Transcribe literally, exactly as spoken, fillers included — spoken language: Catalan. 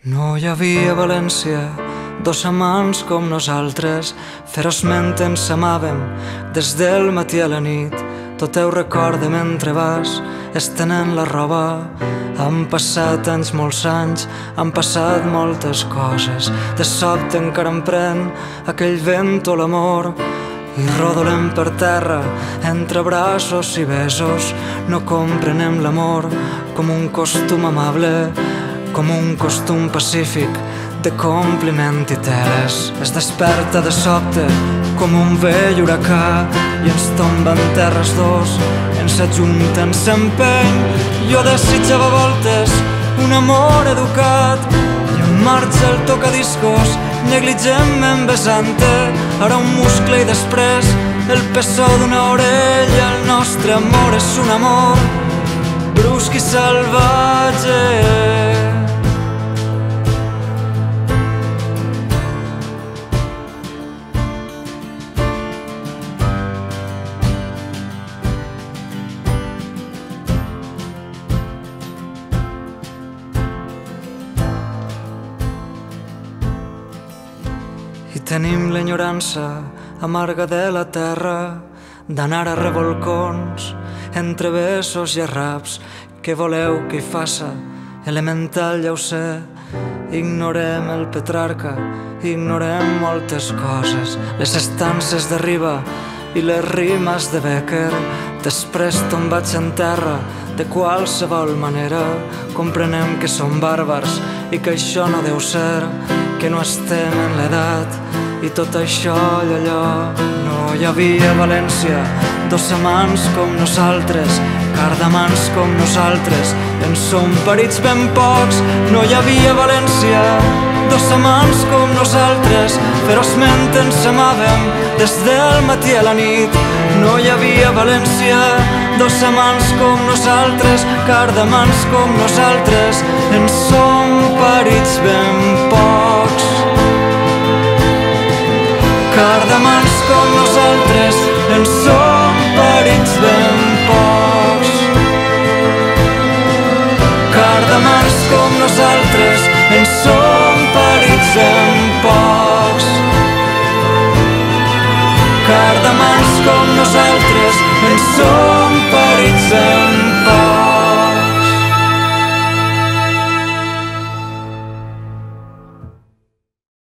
No hi havia a València dos amants com nosaltres, feroçment ens amàvem des del matí a la nit. Tot ho recorda mentre vas estenent la roba. Han passat anys, molts anys, han passat moltes coses. De sobte encara em pren aquell vent o l'amor i rodolem per terra entre braços i besos. No comprenem l'amor com un costum amable, com un costum pacífic de compliment i teles. Es desperta de sobte com un vell huracà i ens tomba en terres dos, ens ajunten s'empeny. Jo desitjava voltes un amor educat i en marxa el tocadiscos negligentment besant-te. Ara un muscle i després el pessó d'una orella. El nostre amor és un amor brusc i salvatge. I tenim l'enyorança amarga de la terra d'anar a revolcons entre besos i arraps. Què voleu que hi faça? Elemental, ja ho sé. Ignorem el Petrarca, ignorem moltes coses, les estances de Riba i les rimes de Becker. Després tombats en terra de qualsevol manera comprenem que som bàrbars i que això no deu ser, que no estem en l'edat i tot això i allò. No hi havia a València dos amants com nosaltres, cardamans com nosaltres, en som parits ben pocs. No hi havia a València dos amants com nosaltres, feroçment ens amàvem des del matí a la nit. No hi havia a València dos amants com nosaltres, cardamans com nosaltres, en som parits ben pocs. Cardamans com nosaltres, en som parits ben pocs. Cardamans com nosaltres, en som parits ben pocs. Cardamans com nosaltres, en som parits ben pocs.